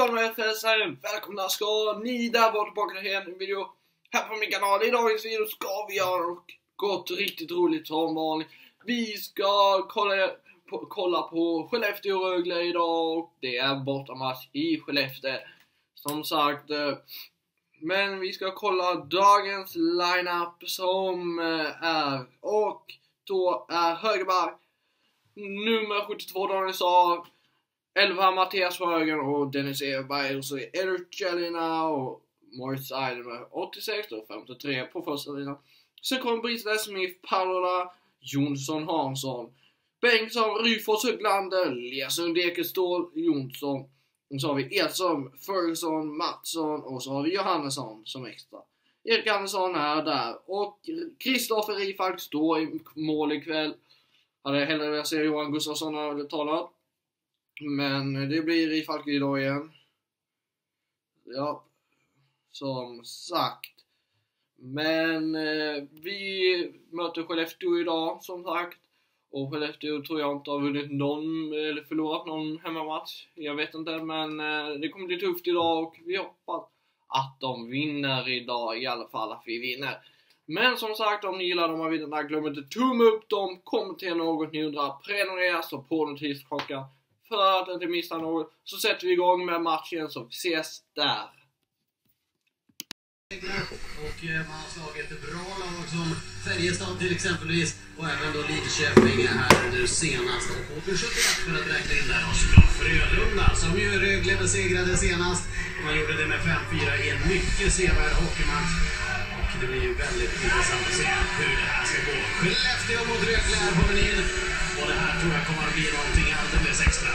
välkomna FSR, välkomna ska ni där vara tillbaka till en video här på min kanal. I dagens video ska vi göra något riktigt roligt som vanligt. Vi ska kolla på Skellefteå och Rögle idag och det är bortamatch i Skellefteå som sagt. Men vi ska kolla dagens lineup som är, och då är högerback nummer 72 Daniel Saar, 11 Mattias Sjögren och Dennis Everberg, och så är Erik Jelena och Morris Eider med 86 och 53 på första linan. Sen kommer Britta Smith, Paula Jonsson, Hansson, Bengtsson, Ryfors, Höglander, Lesund, Ekestål, Jonsson. Och så har vi Edson, Ferguson, Mattsson och så har vi Johannesson som extra. Erik Andersson är där och Kristoffer Rifalk står i mål ikväll. Hade hellre velat se Johan Gustafsson har talat. Men det blir Rifalk idag igen. Ja, som sagt. Men vi möter Skellefteå idag som sagt. Och Skellefteå tror jag inte har vunnit någon eller förlorat någon hemmamatch. Jag vet inte, men det kommer bli tufft idag och vi hoppas att de vinner idag. I alla fall att vi vinner. Men som sagt, om ni gillar de här videorna, glöm inte tumma upp dem. Kommentera något ni undrar. Prenumerera så på notisklockan. För att inte missa något. Så sätter vi igång med matchen så vi ses där. Och man har slagit bra lag som Färjestad till exempelvis. Och även då Lidköping här nu senast. Och Håkan 71 för att räkna in där. Och såklart Frölunda som ju Rögle besegrade senast. Man gjorde det med 5-4 i en mycket sevärd hockeymatch. Och det blir ju väldigt intressant att se hur det här ska gå. Skellefteå mot Rögle är på menyn. Och det här tror jag kommer att bli någonting alldeles extra.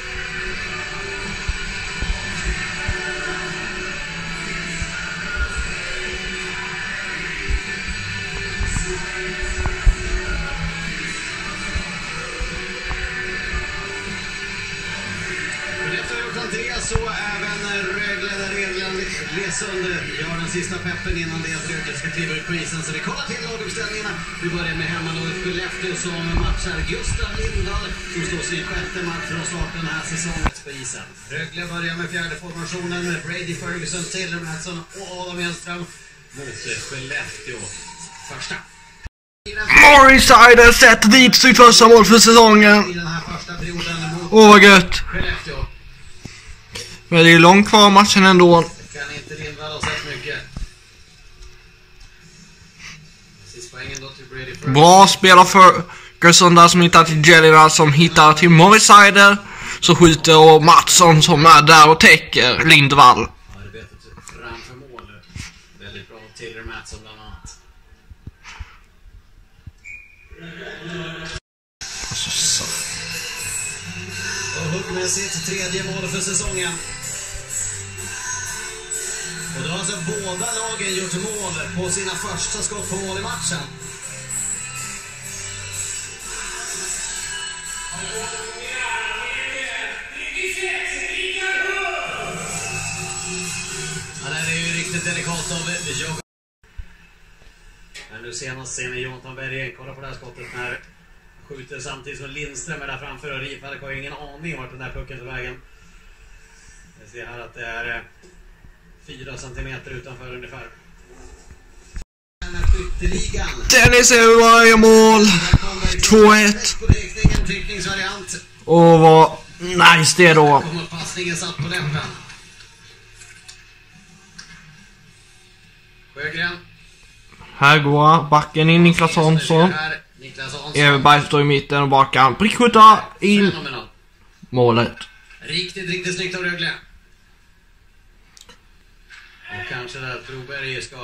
Så även Rögle där Lesund gör den sista peppen innan det att Rögle ska kliva ut på isen. Så vi kollar till laguppställningarna. Vi börjar med hemmalaget Skellefteå som matchar Gustav Lindahl som står sin sjätte match från starten den här säsongen på isen. Rögle börjar med fjärde formationen med Brady Ferguson, Taylor Mattsson och Adam Hellström mot Skellefteå första. Morris Eider sätter dit sitt första mål för säsongen. I den här första perioden mot vad gött. Skellefteå. Men det är långt kvar matchen ändå. Det kan inte Lindvall ha sett mycket. Sispoängen då till Brady Ferguson. Bra spelare för Gerson där som hittar till Jelena som hittar till Morris Eider. Så skjuter och Mattsson som är där och täcker Lindvall. Arbetet framför mål. Väldigt bra Taylor Mattsson bland annat. Alltså så. Och hugg med sitt tredje mål för säsongen. Och då har alltså båda lagen gjort mål på sina första skott på mål i matchen. Ja, det här är ju riktigt delikat av Joe. Men nu senast ser ni Jonathan Berggren. Kolla på det här skottet när skjuter samtidigt som Lindström är där framför och Rifalk har ingen aning vart den där pucken tar vägen. Jag ser här att det är 4 centimeter utanför ungefär. Dennis Everberg mål. 2-1. Och vad nice det då. Passningen satt på läppen. Sjögren. Här går backen in Niklas Hansson. Everberg står i mitten och bakan prickskjuta in målet. Riktigt snyggt av Rögle. Och kanske där Broberg ska...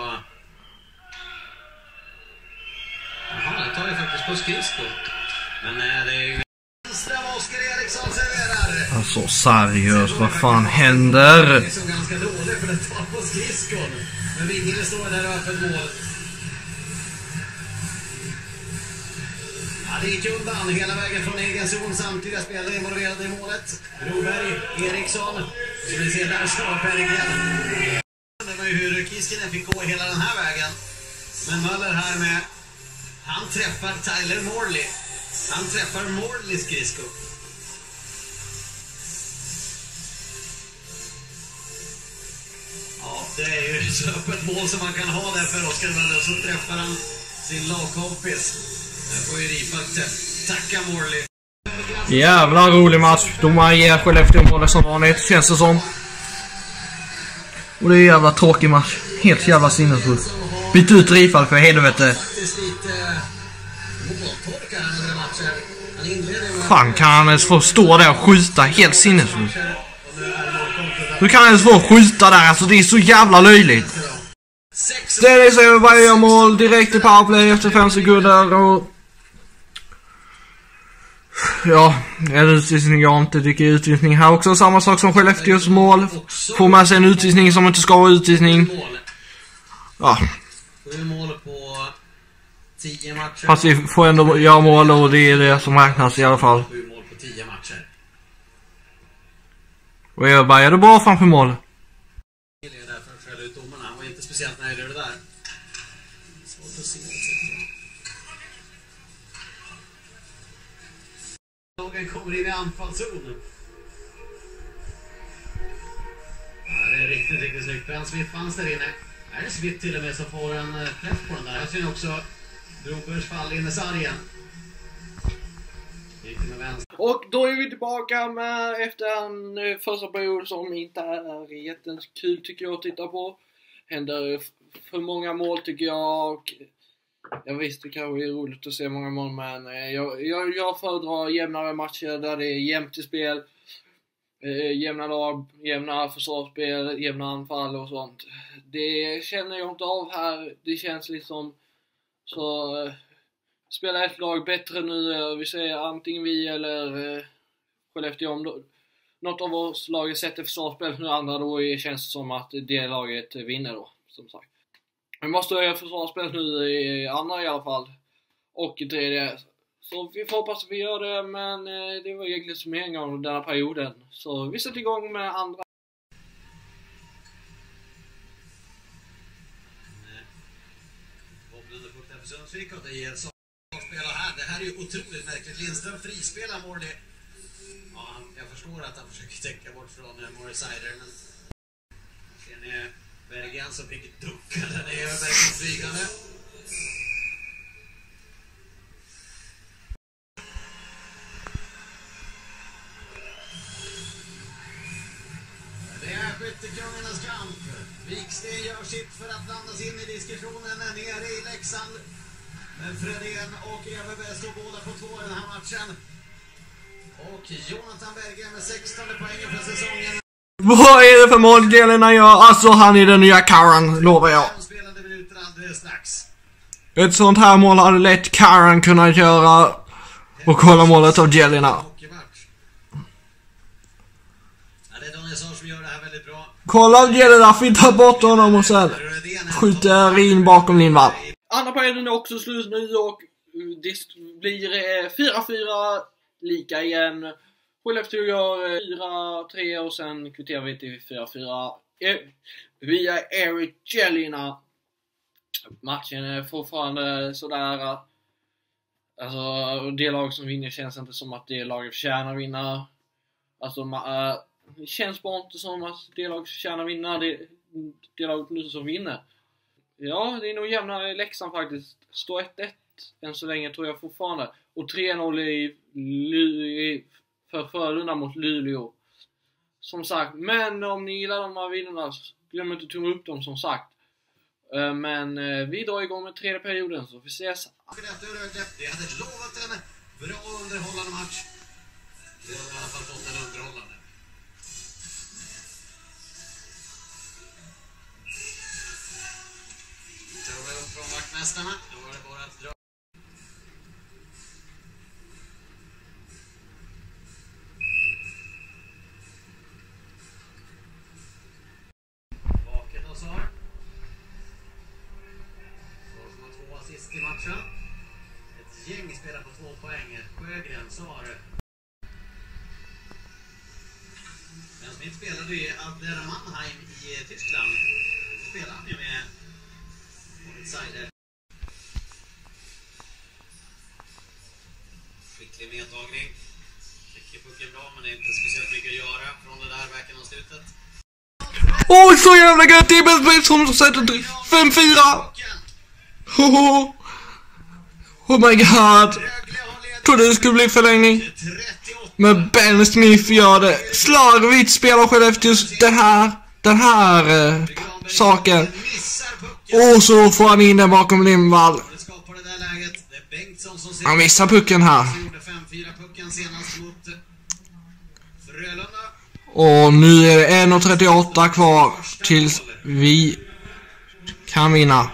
Jaha, det tar ju faktiskt på skridsko. Men det är ju... Oskar Eriksson serverar. Alltså seriöst, vad fan händer? Det är så ganska dåligt för det tar på skridskon. Men Wingele står där och öppet mål. Ja, det gick undan hela vägen från egen zon. Samtidigt spelare involverade i målet. Broberg, Eriksson. Så vi ser där Starpergen. Det var ju hur Kiskinen fick gå hela den här vägen. Men Möller här med... Han träffar Tyler Morley. Han träffar Morleys skridsko. Det är ju så öppet mål som man kan ha där för Oskar Wallner. Så träffar han sin lagkompis. Jag får ju Rifat tacka Morley. Jävla rolig match. Domaren ger Skellefteå målet som vanligt, känns det som. Och det är en jävla tråkig match. Helt jävla sinnesfull. Byt ut Rifat för helvete. Fan, kan han ens få stå där och skjuta? Helt sinnesfull. Hur kan han ens få skjuta där? Alltså det är så jävla löjligt. Dennis Överberg gör mål direkt i powerplay efter 5 sekunder och... Ja, en utvisning jag inte tycker utvisning här också. Samma sak som Skellefteås mål. Får med sig en utvisning som inte ska vara utvisning. Ja. Fast vi får ändå göra mål och det är det som räknas i alla fall. Och Överberg är det bra framför mål. Han var inte speciellt nöjd över det där. Svårt att se. Lagen kommer in i anfallszon. Ja, det är riktigt snyggt. Ben Smith fanns där inne. Här är Smith till och med som får en träff på den där. Här ser ni också Brobergs fall in i sargen. Och då är vi tillbaka med efter en första period som inte är jättekul tycker jag att titta på. Händer för många mål tycker jag. Och jag visste det kanske är roligt att se många mål, men jag föredrar jämnare matcher där det är jämnt i spel. Jämna lag, jämna försvarsspel, jämna anfall och sånt. Det känner jag inte av här. Det känns liksom så... Spela ett lag bättre nu, vi säger antingen vi eller Skellefteå om något av oss laget sätter försvarsspel nu andra, då känns det som att det laget vinner då, som sagt. Vi måste göra försvarsspel nu i andra i alla fall, och i tredje. Så vi får hoppas att vi gör det, men det var egentligen som en gång denna perioden. Så vi sätter igång med andra. Det här är ju otroligt märkligt. Lindström frispelar Morley. Ja, jag förstår att han försöker täcka bort från Morley Sider, men sen är Bergen som fick ducka där nere. Bergen flygande. Det är skyttekungarnas kamp. Viksten gör sitt för att blandas in i diskussionen nere i Leksand. Men Fredén och Everberg står båda på 2 i den här matchen. Och Jonathan Berger med 16 poäng för säsongen. Vad är det för målgelen han gör? Alltså han är den nya Karan, lovar jag. Ett sånt här mål hade lätt Karan kunnat göra. Och kolla målet av Jelena. Kolla Jelena, fintar bort honom och sen skjuter in bakom Lindvall. Andra perioden är också slut nu och det blir 4-4 lika igen. Skellefteå gör 4-3 och sen kvitterar vi till 4-4 via Eric Jelena. Matchen är fortfarande sådär. Alltså det lag som vinner känns inte som att det laget förtjänar vinna. Alltså det känns bara inte som att det laget förtjänar vinna. Det laget nu som vinner. Ja, det är nog jämnare i Leksand faktiskt. Står 1-1 än så länge tror jag fortfarande. Och 3-0 för Frölunda mot Luleå. Som sagt, men om ni gillar de här videorna, glöm inte att tumma upp dem som sagt. Men vi drar igång med tredje perioden så vi ses. Det hade lovat en bra underhållande match. Det har i alla fall fått en underhållande. Från vaktmästarna, då var det bara att dra. Vaket och Sar. Sar som har 2 assist i matchen. Ett gäng spelar på 2 poäng. Sjögren, Sar. Men Smith spelade ju Adler Mannheim i Tyskland. Då spelade han ju med Sider. Skicklig medtagning. Täcker pucken bra, men det är inte speciellt mycket att göra från det där verken av slutet. Oj, så jävla gött. Det är bäst som sätter 5-4. Oh my god. Trodde det skulle bli förlängning. Men Ben Smith gör det. Slarvigt spelar Skellefteås den här saken. Och så får han in den bakom Lindvall. Han missar pucken här. Och nu är det 1:38 kvar tills vi kan vinna.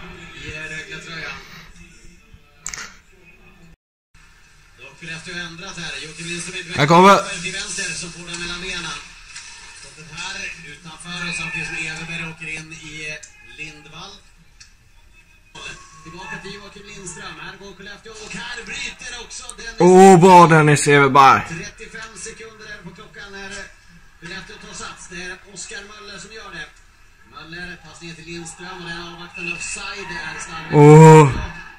Här kommer till vänster som får den mellan benen. Stoppet här utanför samtidigt som Everberg åker in i Lindvall. Tillbaka till Joakim Lindström. Här går Skellefteå och här bryter också Dennis. Bra Dennis Everberg. 35 sekunder är på klockan när Skellefteå tar sats. Det är Oskar Möller som gör det. Möller passningen till Lindström och den avvaktande offside är starkt.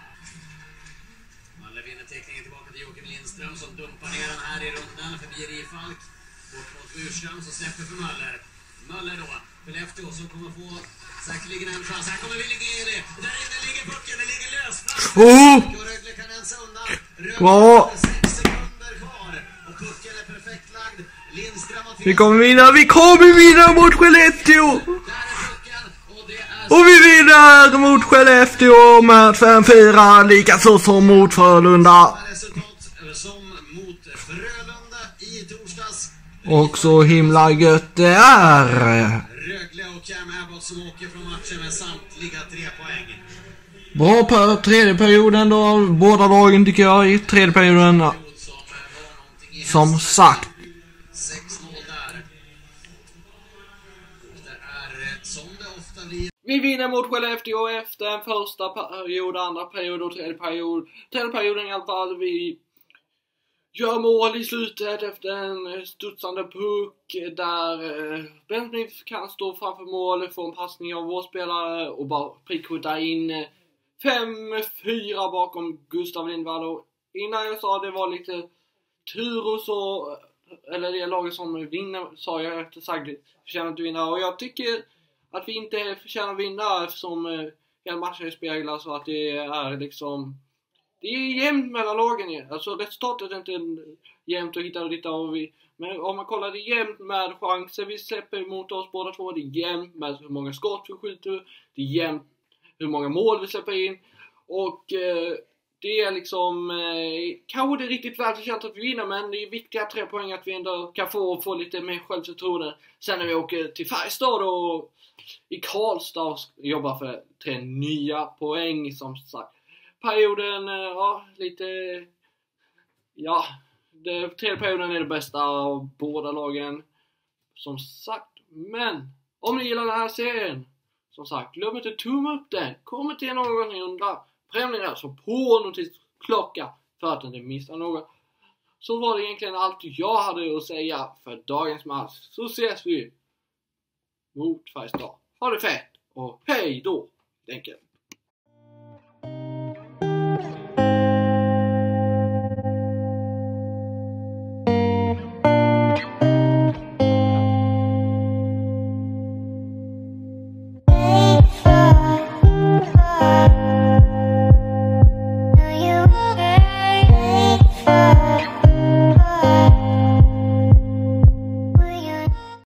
Möller vinner teckningen tillbaka till Joakim Lindström som dumpar ner den här i rundan förbi Rifalk. Bort mot Burström som släpper för Möller. Möller då, Skellefteå som kommer få säkerligen en chans. Här kommer Willing in i. Där inne ligger pucken, den ligger lös. Och Rögle kan rensa undan. Rögle 6 sekunder kvar. Och pucken är perfekt lagd. Lindström har vi kommer vinna mot Skellefteå. Där är pucken. Och vi vinner mot Skellefteå med 5-4, likaså som mot Frölunda. Resultat som mot Frölunda i torsdags. Och så himla gött det är. Rögle och Cam Abbott som åker från matchen med samtliga 3 poäng. Bra på tredje perioden då, båda lagen tycker jag i tredje perioden. Som sagt. 6-0 där. Det är som det ofta blir. Vi vinner mot Skellefteå efter en första period, andra period och tredje period. Tredje perioden i alla fall, vi gör mål i slutet efter en studsande puck där Ben Smith kan stå framför mål, få en passning av vår spelare och bara prickskjuta in 5-4 bakom Gustav Lindvall. Och innan jag sa det var lite tur och så, eller det laget som vinner sa jag efter sagt förtjänar att vinna, och jag tycker att vi inte förtjänar att vinna eftersom hela matchen speglar så att det är liksom, det är jämnt mellan lagen. Alltså resultatet är inte jämnt och hittar och dittar, och men om man kollar det jämnt med chanser vi släpper mot oss båda två, det är jämnt med hur många skott vi skjuter, det är jämnt hur många mål vi släpper in, och det är liksom kanske det är riktigt välförtjänt att vi vinner, men det är viktiga 3 poäng att vi ändå kan få lite mer självförtroende sen när vi åker till Färjestad och i Karlstad och jobbar för 3 nya poäng som sagt. Perioden, tredje perioden är det bästa av båda lagen som sagt. Men om ni gillar den här serien, som sagt, glöm inte tumma upp den. Kommer till någon i undra, prenumerera så på notisklocka för att inte missa något. Så var det egentligen allt jag hade att säga för dagens match. Så ses vi mot Färjestad. Ha det fett och hej då, enkelt.